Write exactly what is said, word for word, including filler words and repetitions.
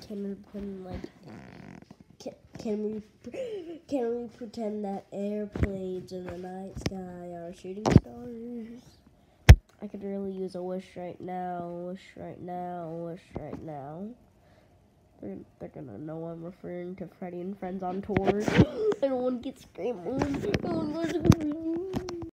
can we pretend like can, can we can we pretend that airplanes in the night sky are shooting stars? I could really use a wish right now, wish right now, wish right now. They're, they're gonna know I'm referring to Freddy and Friends on tour. I don't want to get screamed.